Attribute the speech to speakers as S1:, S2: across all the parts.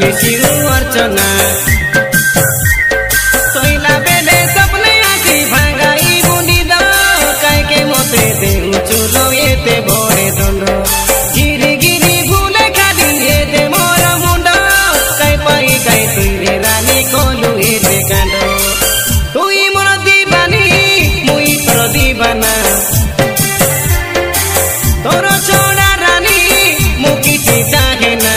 S1: miss you अर्चना सोइला बेले सपने आसी भांगाई बुनी द काई के मोते दे चुलो एते भोरे दंड गिरी गिरी भूले खाली एते मोर मुंड काई पाई काई तुई रानी कोलु एते कांड तुई मोर दीवानी मुई तोर दीवाना तोर छोड़ा रानी मुकिटी चाहे ना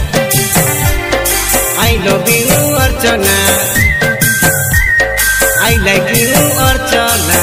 S1: I love you Archana I like you अर्चना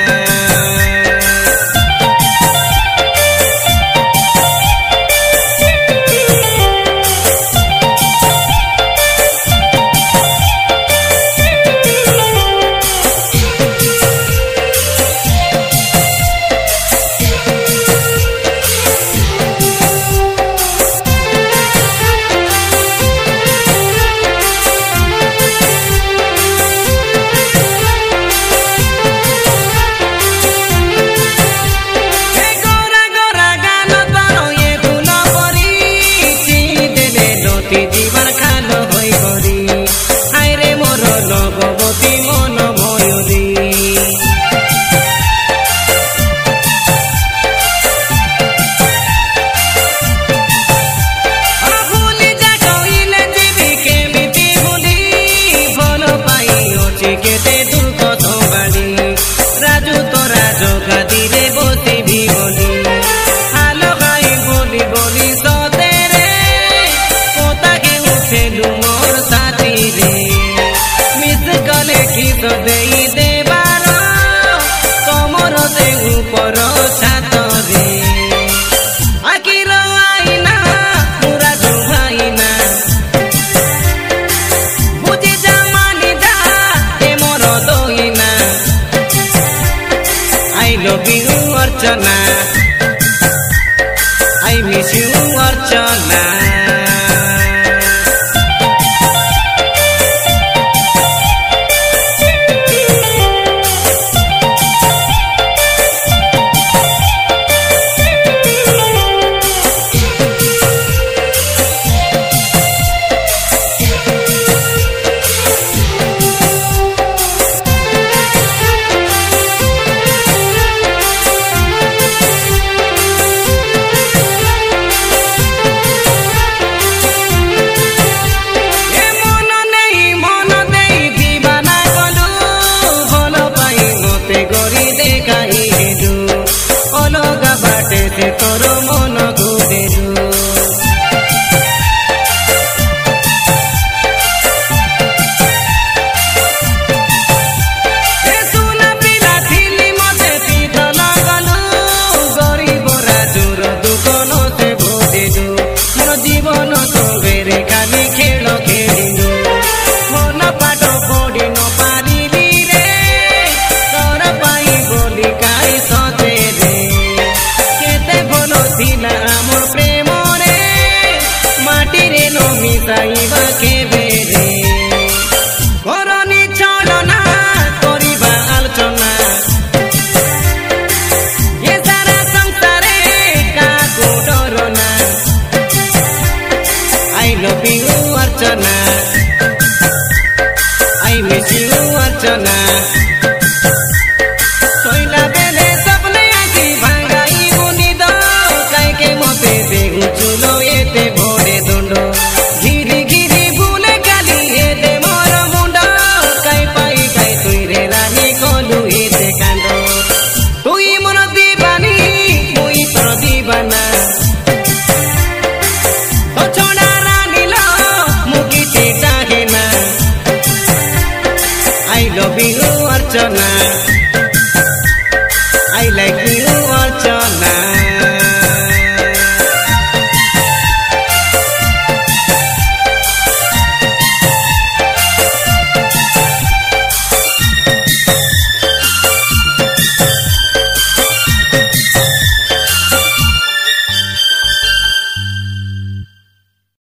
S1: जीवन खालो होई गरी हाय रे मोर लगवती मन भयरी भूली जा कइले जीवी केमिति भूली भल पाई अछि केते दुख संभाली राजू तोरा जोगा दिरे बसी भी बोली हालो गाई बोली बोली सते सेलु मोर साथी रे मिस कले किस देई देबार तमर दे ऊपर छात रे आखिर आईना पूरा जुभाईना बुझी जा मानी जा ए मोर दोईना I love you Archana I miss you Archana तोर मन गुदेलु सुना पिला थिली मते पीत लगलु गरीब राजुर दुकन से भोदेलु मोर जीवन संगेरे खाली खेल खेलिलु मन पाठ पढ़ी न पारिली रे तोर पाई बोली काई सचे रे आमर प्रेम रे माटी रे नो मिसाइबा के बेरे करनी छलना करिबा आलोचना ये सारा संसारे काको डरना आई लव यू अर्चना।